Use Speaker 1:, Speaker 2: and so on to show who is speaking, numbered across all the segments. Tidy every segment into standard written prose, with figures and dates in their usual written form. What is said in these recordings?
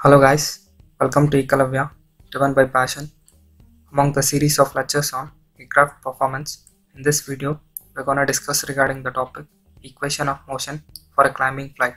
Speaker 1: Hello guys, welcome to Ekalavya, driven by passion. Among the series of lectures on aircraft performance, in this video we're gonna discuss regarding the topic equation of motion for a climbing flight.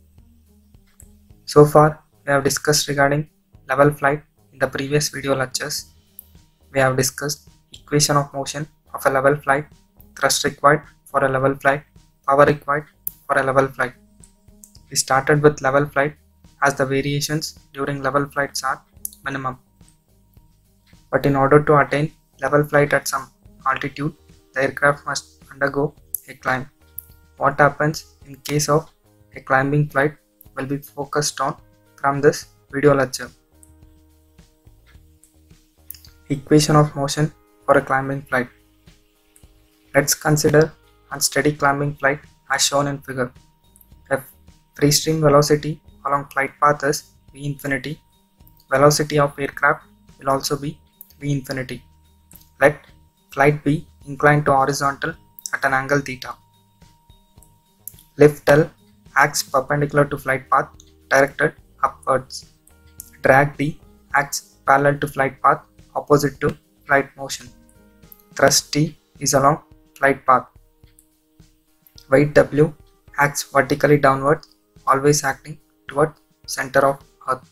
Speaker 1: So far we have discussed regarding level flight in the previous video lectures. We have discussed equation of motion of a level flight, thrust required for a level flight, power required for a level flight. We started with level flight as the variations during level flights are minimum. But in order to attain level flight at some altitude, the aircraft must undergo a climb. What happens in case of a climbing flight will be focused on from this video lecture. Equation of motion for a climbing flight. Let's consider unsteady climbing flight as shown in figure. If free stream velocity along flight path is v infinity, velocity of aircraft will also be v infinity. Let flight be inclined to horizontal at an angle theta. Lift L acts perpendicular to flight path directed upwards. Drag D acts parallel to flight path opposite to flight motion. Thrust T is along flight path. Weight W acts vertically downward, always acting toward center of earth.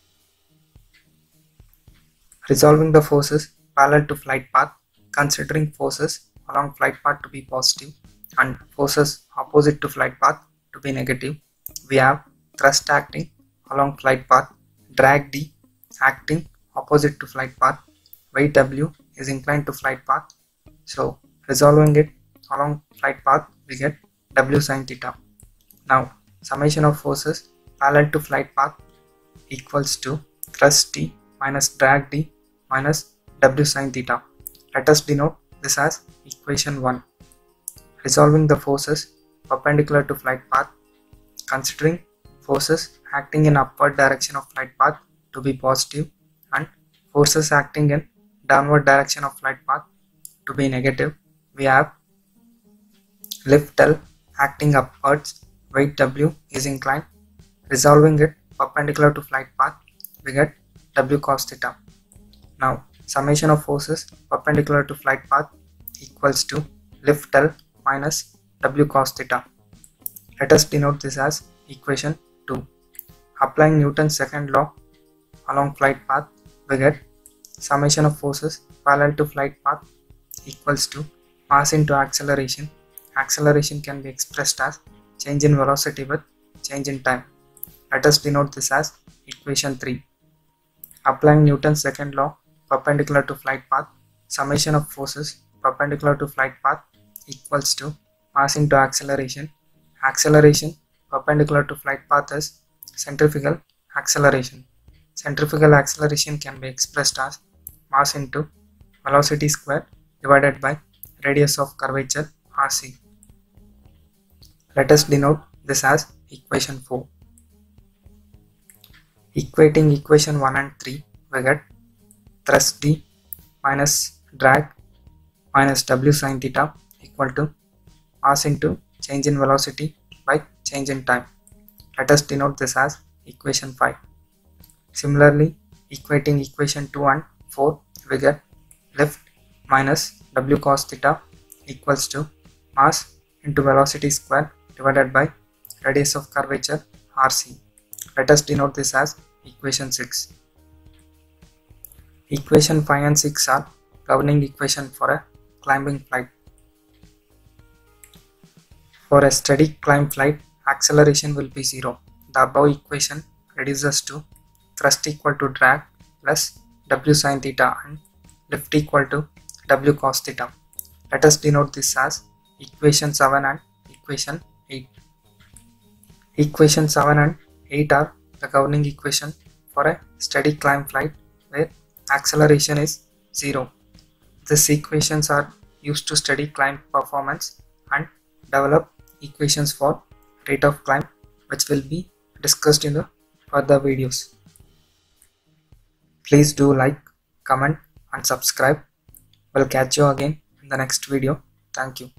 Speaker 1: Resolving the forces parallel to flight path, considering forces along flight path to be positive and forces opposite to flight path to be negative, we have thrust acting along flight path, drag D acting opposite to flight path, weight W is inclined to flight path, so resolving it along flight path we get W sin theta. Now summation of forces parallel to flight path equals to thrust T minus drag D minus W sin theta. Let us denote this as equation 1. Resolving the forces perpendicular to flight path, considering forces acting in upward direction of flight path to be positive and forces acting in downward direction of flight path to be negative, we have lift L acting upwards, weight W is inclined. Resolving it perpendicular to flight path, we get W cos theta. Now summation of forces perpendicular to flight path equals to lift L minus W cos theta. Let us denote this as equation 2. Applying Newton's second law along flight path, we get summation of forces parallel to flight path equals to mass into acceleration. Acceleration can be expressed as change in velocity with change in time. Let us denote this as equation 3. Applying Newton's second law perpendicular to flight path, summation of forces perpendicular to flight path equals to mass into acceleration. Acceleration perpendicular to flight path is centrifugal acceleration. Centrifugal acceleration can be expressed as mass into velocity squared divided by radius of curvature RC. Let us denote this as equation 4. Equating equation 1 and 3, we get thrust D minus drag minus W sin theta equal to mass into change in velocity by change in time. Let us denote this as equation 5. Similarly, equating equation 2 and 4, we get lift minus W cos theta equals to mass into velocity square divided by radius of curvature RC. Let us denote this as equation 6. Equation 5 and 6 are governing equation for a climbing flight. For a steady climb flight, acceleration will be 0. The above equation reduces to thrust equal to drag plus W sin theta and lift equal to W cos theta. Let us denote this as equation 7 and equation 8. Equation 7 and 8 are the governing equation for a steady climb flight where acceleration is 0. These equations are used to study climb performance and develop equations for rate of climb, which will be discussed in the further videos. Please do like, comment and subscribe. We'll catch you again in the next video. Thank you.